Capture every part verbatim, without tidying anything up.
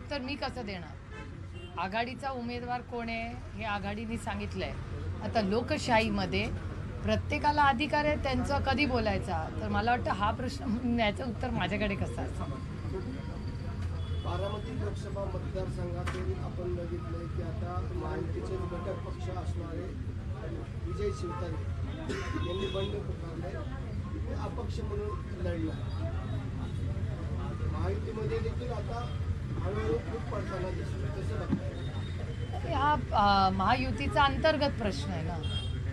उत्तर मी कसं देणार? आघाडीचा उमेदवार कोण आहे हे आघाडीने सांगितलंय. आता लोकशाहीमध्ये प्रत्येकाला अधिकार आहे त्यांचं कधी बोलायचा, तर मला वाटतं हा प्रश्न याचं उत्तर माझ्याकडे कसं असतं. बारामती लोकसभा मतदारसंघातून आपण बघितलंय की आता महायुतीचे घटक पक्ष असणारे विजय शिवतारे यांनी बंड पुकारले, अपक्ष म्हणून लढला. महायुतीमध्ये देखील आता हळूहळू खूप पडताना दिसतो, कसं बघताय? हा महायुतीचा अंतर्गत प्रश्न आहे ना.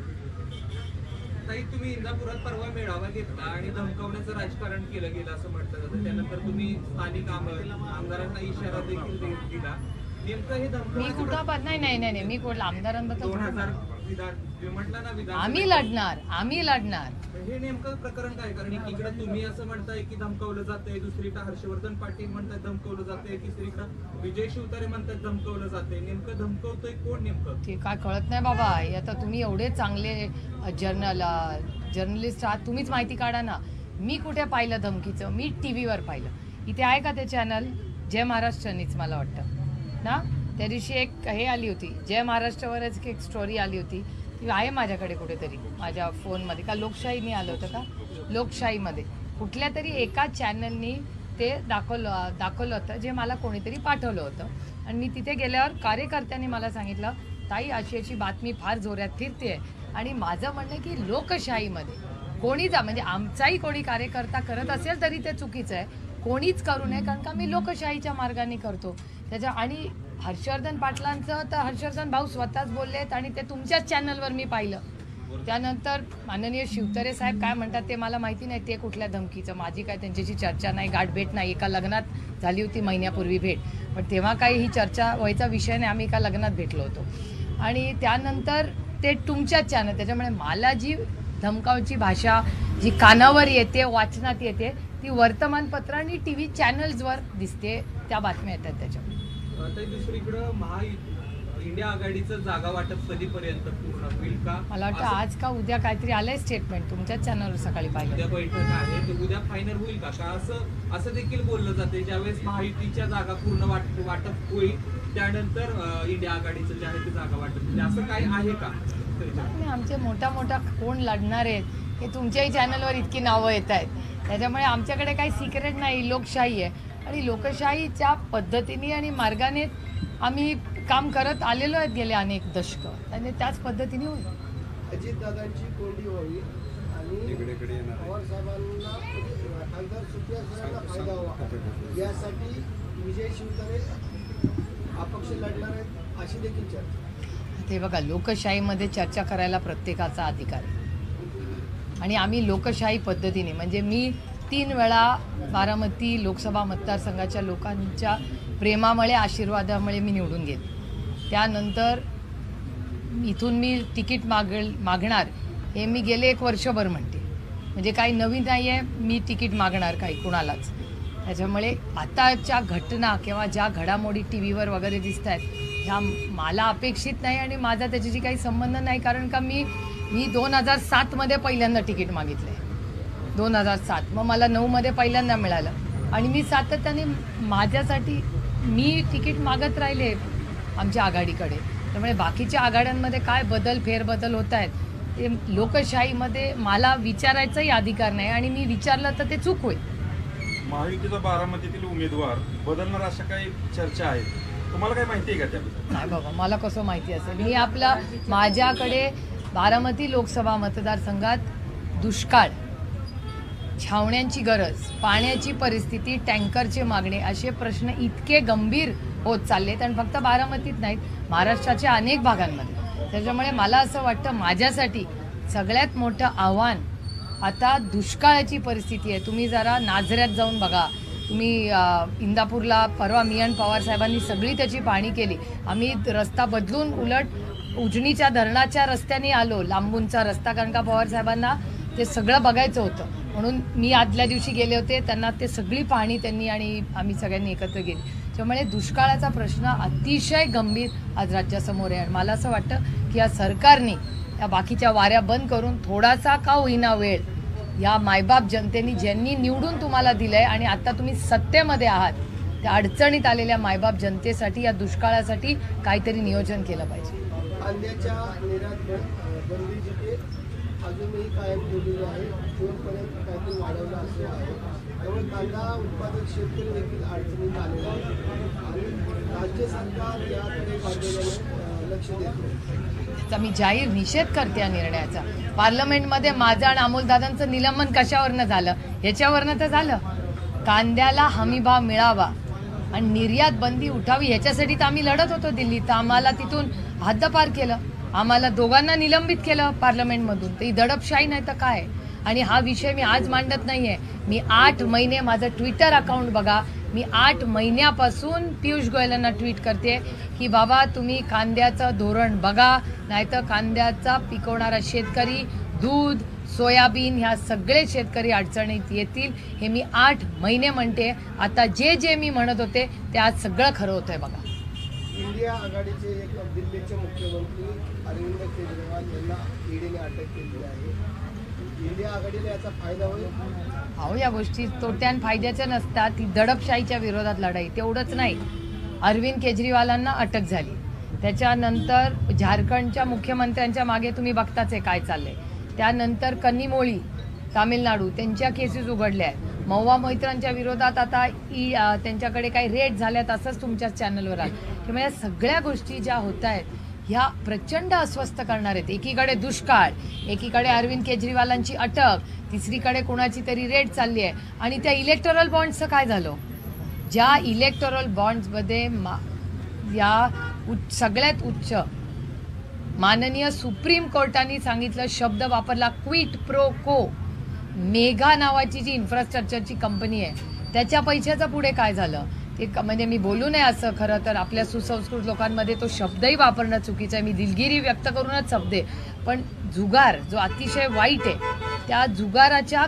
ताई, तुम्ही इंदापुरात परवा मेळावा घेतला आणि धमकावण्याचं राजकारण केलं गेलं असं म्हटलं जातं. त्यानंतर तुम्ही स्थानिक आमदारांना इशारा देखील दिला. नेमकं हे मी कुठं पण नाही नाही नाही मी कुठलं आमदारांबद्दल दोन हजार विधान म्हटलं ना विधान आम्ही लढणार आम्ही लढणार हे नेमकं प्रकरण काय? कारण एकीकडे तुम्ही असं म्हणताय की धमकावलं जातंय, दुसरीकडे हर्षवर्धन पाटील म्हणतात धमकावलं जातंय, तिसरीकडे विजय शिवतारे म्हणतात धमकावलं जातंय. नेमकं धमकवतोय कोण? नेमकं ते काय कळत नाही बाबा. आता तुम्ही एवढे चांगले जर्नल जर्नलिस्ट आहात, तुम्हीच माहिती काढा ना. मी कुठे पाहिलं धमकीचं? मी टी व्हीवर पाहिलं. इथे आहे का ते चॅनल? जय महाराष्ट्रनीच मला वाटतं ना. त्या दिवशी एक हे आली होती, जय महाराष्ट्रावरच एक स्टोरी आली होती, ती आहे माझ्याकडे कुठेतरी माझ्या फोनमध्ये. का लोकशाहीने आलं होतं का? लोकशाहीमध्ये कुठल्या तरी एका चॅनलनी ते दाखवलं दाखवलं होतं जे मला कोणीतरी पाठवलं होतं. आणि मी तिथे गेल्यावर कार्यकर्त्यांनी मला सांगितलं, ताई अशी अशी बातमी फार जोरात फिरते आहे. आणि माझं म्हणणं आहे की लोकशाहीमध्ये कोणी जा म्हणजे आमचाही कोणी कार्यकर्ता करत असेल तरी ते चुकीचं आहे. कोणीच करू नये, कारण का मी लोकशाहीच्या मार्गाने करतो त्याच्या. आणि हर्षवर्धन पाटलांचं तर हर्षवर्धन भाऊ स्वतःच बोललेत आणि ते तुमच्याच चॅनलवर मी पाहिलं. त्यानंतर माननीय शिवतारे साहेब काय म्हणतात ते मला माहिती नाही, ते कुठल्या धमकीचं. माझी काय त्यांच्याशी चर्चा नाही, गाठभेट नाही. एका लग्नात झाली होती महिन्यापूर्वी भेट, पण तेव्हा काही ही चर्चा व्हायचा विषय नाही. आम्ही एका लग्नात भेटलो होतो. आणि त्यानंतर ते तुमच्याच चॅनल, त्याच्यामुळे मला जी धमकावची भाषा जी कानावर येते, वाचनात येते, ती वर्तमानपत्र आणि टी व्ही चॅनल्सवर दिसते, त्या बातम्या येतात त्याच्यावर. आता दुसरीकडं महा इंडिया आघाडीचं जागा वाटप कधीपर्यंत पूर्ण होईल का? मला वाटतं आज का उद्या काहीतरी आलंय स्टेटमेंट, तुमच्याच चॅनलवर सकाळी पाहिलं. उद्या बैठक आहे, ते उद्या फायनल होईल का? का असं असं देखील बोललं जाते ज्यावेळेस महायुतीच्या जागा पूर्ण वाटप वाटप होईल त्यानंतर इंडिया आघाडीचं जे आहे ते जागा वाटप होईल, असं काही आहे का? आमचे मोठा मोठा कोण लढणार आहेत हे तुमच्याही चॅनलवर इतकी नावं येत आहेत, त्याच्यामुळे आमच्याकडे काही सिक्रेट नाही. लोकशाही आहे आणि लोकशाहीच्या पद्धतीने आणि मार्गाने आम्ही काम करत आलेलो आहेत गेले अनेक दशकं, आणि त्याच पद्धतीने होईल. अजितदादांची कोंडी व्हावी आणि पवार साहेबांना खासदार सुप्रिया साहेबांना फायदा व्हावा यासाठी विजय शिवतारे अपक्ष लढणार आहेत अशी देखील चर्चा. ते बघा, लोकशाहीमध्ये चर्चा करायला प्रत्येकाचा अधिकार आहे आणि आम्ही लोकशाही पद्धतीने म्हणजे मी तीन वेळा बारामती लोकसभा मतदारसंघाच्या लोकांच्या प्रेमामुळे आशीर्वादामुळे मी निवडून गेले. त्यानंतर इथून मी तिकीट माग मागणार हे मी गेले एक वर्षभर म्हणते, म्हणजे काही नवीन नाही आहे मी तिकीट मागणार काही कुणालाच. त्याच्यामुळे आताच्या घटना किंवा ज्या घडामोडी टी व्हीवर वगैरे दिसत आहेत ह्या मला अपेक्षित नाही आणि माझा त्याच्याशी काही संबंध नाही. कारण का मी मी दोन हजार सातमध्ये पहिल्यांदा तिकीट मागितलं आहे, दोन हजार सात मग मला नऊमध्ये पहिल्यांदा मिळालं आणि मी सातत्याने माझ्यासाठी मी तिकीट मागत राहिले आमच्या आघाडीकडे. त्यामुळे बाकीच्या आघाड्यांमध्ये काय बदल फेरबदल होत आहेत ते लोकशाहीमध्ये मला विचारायचाही अधिकार नाही आणि मी विचारलं तर ते चूक होईल. महायुतीचा बारामतीतील उमेदवार बदलणार अशा काही चर्चा आहेत, तुम्हाला काय माहिती आहे का त्याबद्दल? नाही बाबा, मला कसं माहिती असेल. मी आपला माझ्याकडे बारामती लोकसभा मतदारसंघात दुष्काळ, छावण्यांची गरज, पाण्याची परिस्थिती, टँकरचे मागणे असे प्रश्न इतके गंभीर होत चाललेत आणि फक्त बारामतीत नाहीत, महाराष्ट्राच्या अनेक भागांमध्ये. त्याच्यामुळे मला असं वाटतं माझ्यासाठी सगळ्यात मोठं आव्हान आता दुष्काळाची परिस्थिती आहे. तुम्ही जरा नाझऱ्यात जाऊन बघा, तुम्ही इंदापूरला परवा मी आणि पवार साहेबांनी सगळी त्याची पाहणी केली. आम्ही रस्ता बदलून उलट उजनीच्या धरणाच्या रस्त्याने आलो, लांबूनचा रस्ता, कारण का पवार साहेबांना ते सगळं बघायचं होतं म्हणून मी आदल्या दिवशी गेले होते. त्यांना ते सगळी पाहणी त्यांनी आणि आम्ही सगळ्यांनी एकत्र केली. त्यामुळे दुष्काळाचा प्रश्न अतिशय गंभीर आज राज्यासमोर आहे आणि मला असं वाटतं की या सरकारने या बाकीच्या वाऱ्या बंद करून थोडासा का होईना वेळ या मायबाप जनतेने ज्यांनी निवडून तुम्हाला दिलंय आणि आता तुम्ही सत्तेमध्ये आहात त्या अडचणीत आलेल्या मायबाप जनतेसाठी या दुष्काळासाठी काहीतरी नियोजन केलं पाहिजे. कांद्याच्या निर्यात बं- बंदी जिथे अजूनही कायम ठेवलेली आहे, जूनपर्यंत काहीतरी वाढवलं असं आहे. त्यामुळे कांदा उत्पादक शेतकरी देखील अडचणीत आलेले आहेत आणि राज्य सरकार याकडे गांभीर्याने अं, लक्ष देत नाही. त्याचा मी जाहीर निषेध करते या निर्णयाचा. पार्लमेंटमध्ये माझं आणि अमोलदादांचं निलंबन कशावरनं झालं? याच्यावरनं तर झालं. कांद्याला हमीभाव मिळावा आणि निर्यात बंदी उठावी ह्याच्यासाठी तर आम्ही लढत होतो दिल्लीत. तर आम्हाला तिथून हद्दपार केलं, आम्हाला दोघांना निलंबित केलं पार्लमेंटमधून. तर ही दडपशाही नाही तर काय. आणि हा विषय मी आज मांडत नाहीये. मी आठ महिने माझं ट्विटर अकाउंट बघा, मी आठ महिन्यापासून पियुष गोयलांना ट्विट करते की बाबा तुम्ही कांद्याचं धोरण बघा, नाहीतर कांद्याचा पिकवणारा शेतकरी, दूध, सोयाबीन ह्या सगळे शेतकरी अडचणीत येतील. हे मी आठ महिने म्हणते. आता जे जे मी म्हणत होते ते आज सगळं खरं होतंय बघा. इंडिया आघाडीचे एक दिल्लीचे मुख्यमंत्री अरविंद केजरीवाल यांना ईडीने अटक केली आहे. इंडिया आघाडीला याचा फायदा होईल? अहो या गोष्टी तोट्यान फायद्याच्या नसतात. ती दडपशाहीच्या विरोधात लढाई. तेवढंच नाही, अरविंद केजरीवालांना अटक झाली, त्याच्यानंतर झारखंडच्या मुख्यमंत्र्यांच्या मागे तुम्ही बघताच आहे काय चाललंय. त्यानंतर कन्नीमोळी तामिळनाडू त्यांच्या केसेस उघडल्या आहेत. महुआ मोहित्रांच्या विरोधात आता ई त्यांच्याकडे काही रेड झाल्यात असंच तुमच्या चॅनलवर आलं. किंवा या सगळ्या गोष्टी ज्या होत आहेत ह्या प्रचंड अस्वस्थ करणार आहेत. एकीकडे दुष्काळ, एकीकडे अरविंद केजरीवालांची अटक, तिसरीकडे कोणाची तरी रेड चालली आहे. आणि त्या इलेक्टोरल बॉन्ड्सचं काय झालं? ज्या इलेक्टोरल बॉन्ड्समध्ये मा या उच्च सगळ्यात उच्च माननीय सुप्रीम कोर्टाने सांगितलं, शब्द वापरला क्विट प्रो को. मेघा नावाची जी इन्फ्रास्ट्रक्चरची कंपनी आहे त्याच्या पैशाचं पुढे काय झालं ते म्हणजे मी बोलू नये असं. खरं तर आपल्या सुसंस्कृत लोकांमध्ये तो शब्दही वापरणं चुकीचं आहे. मी दिलगिरी व्यक्त करूनच शब्द आहे. पण जुगार जो अतिशय वाईट आहे त्या जुगाराच्या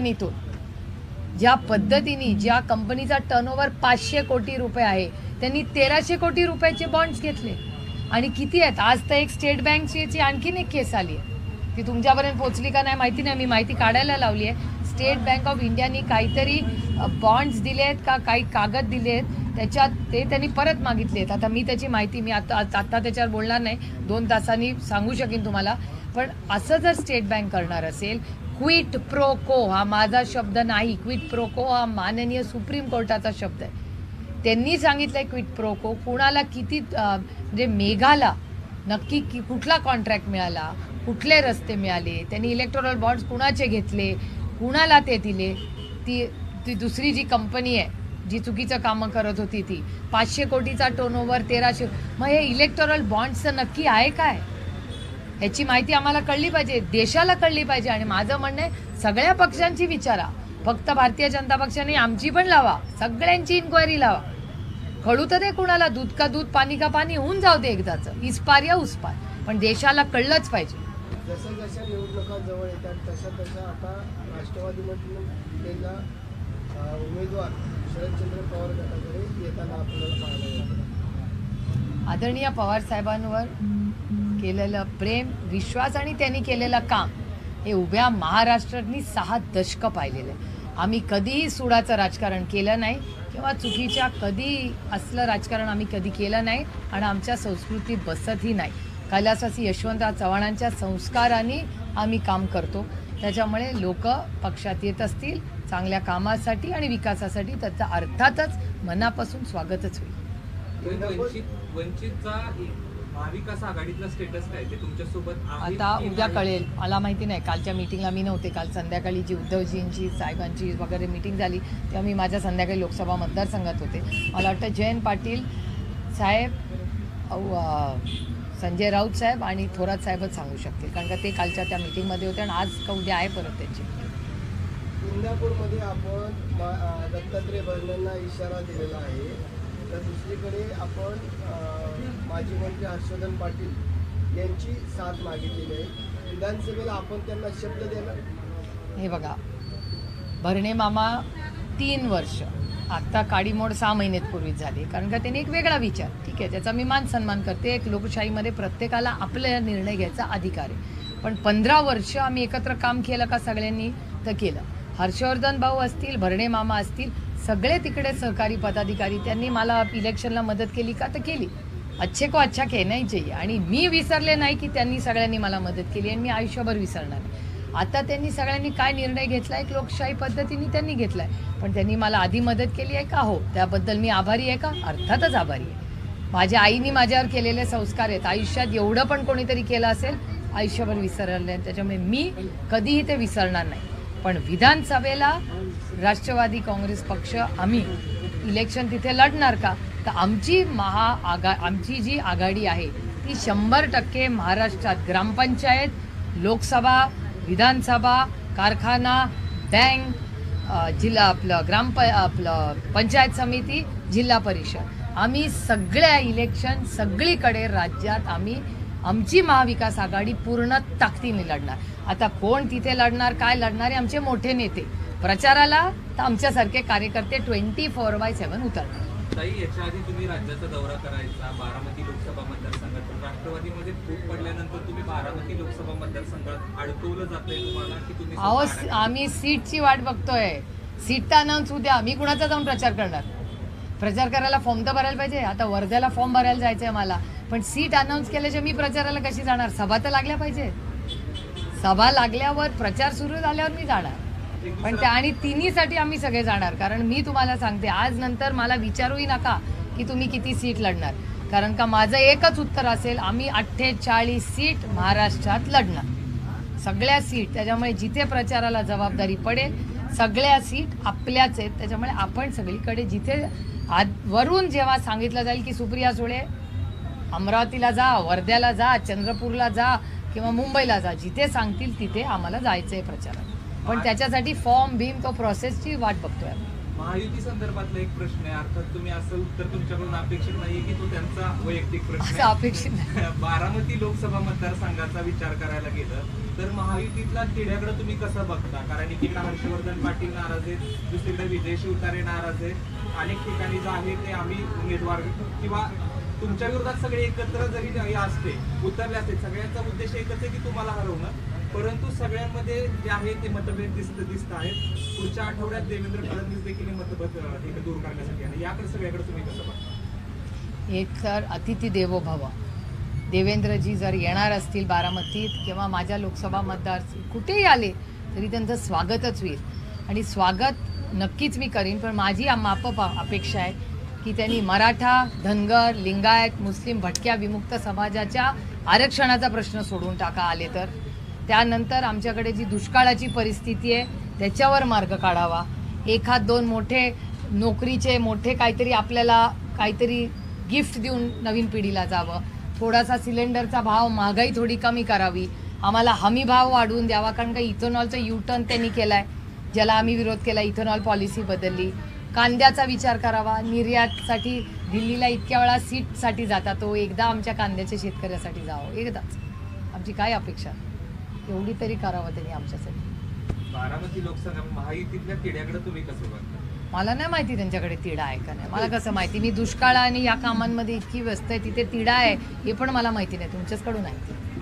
कंपनीतून ज्या पद्धतीने, ज्या कंपनीचा टर्नओव्हर पाचशे कोटी रुपये आहे, त्यांनी तेराशे कोटी रुपयाचे बॉन्ड्स घेतले. आणि किती आहेत? आज तर एक स्टेट बँकची आणखीन एक केस आली आहे, ती तुमच्यापर्यंत पोहोचली का नाही माहिती नाही. मी माहिती काढायला लावली आहे. स्टेट बँक ऑफ इंडियानी काहीतरी बॉन्ड्स दिलेत का काही कागद दिलेत, त्याच्यात ते त्यांनी परत मागितलेत. आता मी त्याची माहिती मी आता आता त्याच्यावर बोलणार नाही, दोन तासांनी सांगू शकेन तुम्हाला. पण असं जर स्टेट बँक करणार असेल, क्विट प्रो को हा माझा शब्द नाही, क्विट प्रो को हा माननीय सुप्रीम कोर्टाचा शब्द आहे. त्यांनी सांगितलंय क्विट प्रो को. कुणाला किती म्हणजे मेघाला नक्की की कुठला कॉन्ट्रॅक्ट मिळाला, कुठले रस्ते मिळाले, त्यांनी इलेक्टोरल बॉन्ड्स कुणाचे घेतले, कुणाला ते दिले. ती ती दुसरी जी कंपनी आहे जी चुकीचं कामं करत होती ती पाचशे कोटीचा टर्नओव्हर तेराशे. मग हे इलेक्टोरल बॉन्ड्सचं नक्की आहे काय ह्याची माहिती आम्हाला कळली पाहिजे, देशाला कळली पाहिजे. आणि माझं म्हणणं आहे सगळ्या पक्षांची विचारा, फक्त भारतीय जनता पक्षाने आमची पण लावा, सगळ्यांची इन्क्वायरी लावा. कळू तर दे कुणाला, दूध का दूध पाणी का पाणी होऊन जाऊ दे एकदाचं, इस्पार या उसपार, पण देशाला कळलंच पाहिजे. जसं जशा निवडणुका जवळ येतात तशा तशा आता राष्ट्रवादीमधून उमेदवार शरदचंद्र पवार गटाकडे येताना आपल्याला पाहायला येतं. आदरणीय पवार साहेबांवर केलेलं प्रेम, विश्वास आणि त्यांनी केलेलं काम हे उभ्या महाराष्ट्रातनी सहा दशकं पाहिलेलं आहे. आम्ही कधीही सुडाचं राजकारण केलं नाही किंवा चुकीच्या कधी असलं राजकारण आम्ही कधी केलं नाही आणि आमच्या संस्कृतीत बसतही नाही. कैलासवासी यशवंतराव चव्हाणांच्या संस्काराने आम्ही काम करतो. त्याच्यामुळे लोक पक्षात येत असतील चांगल्या कामासाठी आणि विकासासाठी, त्याचा अर्थातच मनापासून स्वागतच होईल. वंचित वंचितचा महाविकास आघाडीतला स्टेटस काय ते तुमच्यासोबत आहे आता की उद्या नाही? कळेल. मला माहिती नाही, कालच्या मीटिंगला मी नव्हते. काल संध्याकाळी जी उद्धवजींची साहेबांची वगैरे मीटिंग झाली तेव्हा मी माझ्या संध्याकाळी लोकसभा मतदारसंघात होते. मला वाटतं जयंत पाटील साहेब, संजय राऊत साहेब आणि थोरात साहेबच सांगू शकतील, कारण का ते कालच्या त्या मीटिंगमध्ये होते आणि आज का उद्या आहे परत त्यांची. इंदापूरमध्ये आपण दत्तात्रय भरण्यांना इशारा दिलेला आहे, तर दुसरीकडे आपण माजी मंत्री हर्षवर्धन पाटील यांची साथ मागितलेली आहे. विधानसभेला आपण त्यांना शब्द देणार? हे बघा, भरणे मामा तीन वर्ष, आत्ता काडीमोड सहा महिन्यात पूर्वीच झाली, कारण का त्यांनी एक वेगळा विचार, ठीक आहे, त्याचा मी मान सन्मान करते. एक लोकशाहीमध्ये प्रत्येकाला आपला निर्णय घ्यायचा अधिकार आहे. पण पंधरा वर्ष आम्ही एकत्र काम केलं का सगळ्यांनी? तर केलं. हर्षवर्धन भाऊ असतील, भरणे मामा असतील, सगळे तिकडे सहकारी पदाधिकारी त्यांनी मला इलेक्शनला मदत केली का तर केली. अच्छे को अच्छा कहना ही चाहिए. आणि मी विसरले नाही की त्यांनी सगळ्यांनी मला मदत केली आणि मी आयुष्यभर विसरणार नाही. आता त्यांनी सगळ्यांनी काय निर्णय घेतला एक लोकशाही पद्धतीने त्यांनी घेतलाय, पण त्यांनी मला आधी मदत केली आहे का? हो. त्याबद्दल मी आभारी आहे का? अर्थातच आभारी आहे. माझ्या आईनी माझ्यावर केलेले संस्कार आहेत. आयुष्यात एवढं पण कोणीतरी केलं असेल आयुष्यभर विसरले, त्याच्यामुळे मी कधीही ते विसरणार नाही. पण विधानसभेला राष्ट्रवादी काँग्रेस पक्ष आम्ही इलेक्शन तिथे लढणार का? तर आमची महाआघा आमची जी आघाडी आहे ती शंभर टक्के महाराष्ट्रात ग्रामपंचायत, लोकसभा, विधानसभा, कारखाना, बँक, जिल्हा आपलं ग्राम आपलं पंचायत समिती, जिल्हा परिषद, आम्ही सगळ्या इलेक्शन सगळीकडे राज्यात आम्ही आमची महाविकास आघाडी पूर्ण ताकदीने लढणार. आता कोण तिथे लढणार, काय लढणारे आमचे मोठे नेते, प्रचाराला तर आमच्यासारखे कार्यकर्ते ट्वेंटी फोर बाय सेव्हन उतरणार. ताई, याच्या आधी तुम्ही राज्याचा दौरा करायचा बारामती लोकसभा मतदारसंघात, पण राष्ट्रवादीमध्ये फूट पडल्यानंतर तुम्ही बारामती लोकसभा मतदारसंघात अडकवलं जातंय तुम्हाला की तुम्ही अहो, आम्ही सीटची वाट बघतोय. सीट तर अनाऊन्स होऊ द्या. मी कुणाचा जाऊन प्रचार करणार? प्रचार करायला फॉर्म तर भरायला पाहिजे. आता वर्ध्याला फॉर्म भरायला जायचंय मला, पण सीट अनाऊन्स केल्याशिवाय मी प्रचाराला कशी जाणार? सभा तर लागल्या पाहिजे. सभा लागल्यावर प्रचार सुरू झाल्यावर मी जाणार. पण त्या आणि तिन्हीसाठी आम्ही सगळे जाणार. कारण मी तुम्हाला सांगते, आज नंतर मला विचारूही नका की तुम्ही किती सीट लढणार, कारण का माझं एकच उत्तर असेल, आम्ही अठ्ठेचाळीस सीट महाराष्ट्रात लढणार, सगळ्या सीट. त्याच्यामुळे जिथे प्रचाराला जबाबदारी पडेल सगळ्या सीट आपल्याच आहेत. त्याच्यामुळे आपण सगळीकडे जिथे आज वरून जेव्हा सांगितलं जाईल की सुप्रिया सुळे अमरावतीला जा, वर्ध्याला जा, चंद्रपूरला जा किंवा मुंबईला जा, जिथे सांगतील तिथे आम्हाला जायचंय प्रचारात. पण त्याच्यासाठी फॉर्म भीम तो प्रोसेसची वाट बघतोय. महायुती संदर्भातला एक प्रश्न आहे. अर्थात तुम्ही असं उत्तर तुमच्याकडून अपेक्षित नाहीये की तो त्यांचा वैयक्तिक प्रश्न असं अपेक्षित नाही. बारामती लोकसभा मतदारसंघाचा विचार करायला गेलं तर महायुतीतला तिढ्याकडे तुम्ही कसं बघता? कारण एकीकडे हर्षवर्धन पाटील नाराज आहेत, दुसरीकडे विजय शिवतारे नाराज आहेत. अनेक ठिकाणी जे आहे ते आम्ही उमेदवार किंवा तुमच्या विरोधात सगळे एकत्र जरी असते उतरले असते, सगळ्यांचा उद्देश एकच आहे की तुम्हाला हरवणं. परंतु सगळ्यांमध्ये जे आहे ते मतभेद दिसत दिसत आहेत. पुढच्या आठवड्यात देवेंद्र फडणवीस देखील हे मतभेद दूर करण्यासाठी आहे. याकडे सगळ्याकडे तुम्ही कसं बघता? एक तर अतिथी देवो भव. देवेंद्रजी जर येणार असतील बारामतीत किंवा माझ्या लोकसभा मतदार कुठेही आले तरी त्यांचं स्वागतच होईल आणि स्वागत नक्कीच मी करीन. पण माझी माप अपेक्षा आहे की त्यांनी मराठा, धनगर, लिंगायत, मुस्लिम, भटक्या विमुक्त समाजाच्या आरक्षणाचा प्रश्न सोडून टाका आले तर. त्यानंतर आमच्याकडे जी दुष्काळाची परिस्थिती आहे त्याच्यावर मार्ग काढावा. एखाद दोन मोठे नोकरीचे मोठे काहीतरी आपल्याला काहीतरी गिफ्ट देऊन नवीन पिढीला जावं. थोडासा सिलेंडरचा भाव, महागाई थोडी कमी करावी. आम्हाला हमी भाव वाढवून द्यावा, कारण का इथेनॉलचं युटर्न त्यांनी केला आहे, ज्याला आम्ही विरोध केला. इथेनॉल पॉलिसी बदलली. कांद्याचा विचार करावा. निर्यातसाठी दिल्लीला इतक्या वेळा सीटसाठी जाता, तो एकदा आमच्या कांद्याच्या शेतकऱ्यासाठी जावं. एकदाच. आमची काय अपेक्षा, एवढी तरी करावं त्यांनी आमच्यासाठी. बारामती लोकसभा महायुतीतल्या तिढ्याकडे तुम्ही कसं बघता? मला नाही माहिती त्यांच्याकडे तिढा आहे का नाही. मला कसं माहिती? मी दुष्काळ आणि या कामांमध्ये इतकी व्यस्त आहे, तिथे तिढा आहे हे पण मला माहिती नाही. तुमच्याचकडून आहे.